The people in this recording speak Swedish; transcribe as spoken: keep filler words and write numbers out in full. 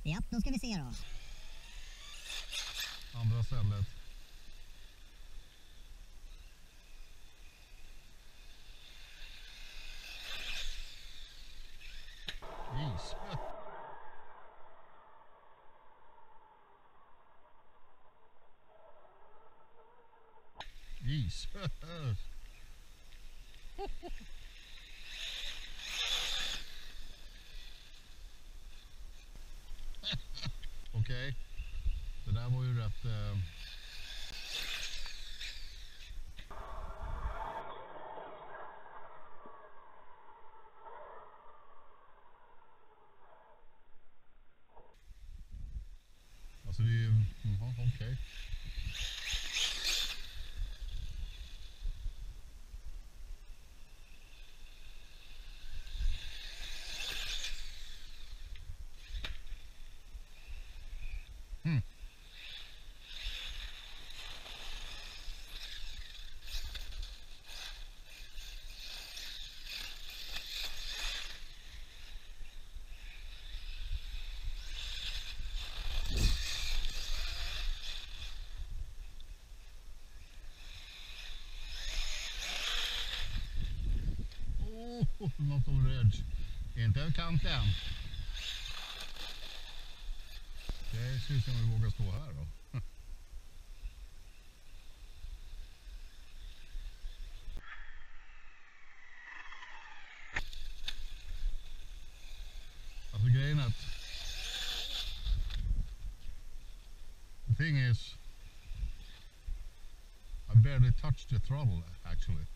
Ja, då ska vi se då. Andra stället. Is. Is. Okej. Okay. Det där var ju rätt... Eh... Alltså vi... Jaha, okej. Okay. Mm. Oh, något om rädd. Inte över kanten. Det ska vi se om vi vågar stå här då. Alltså grejen är att the thing is I barely touched the throttle actually.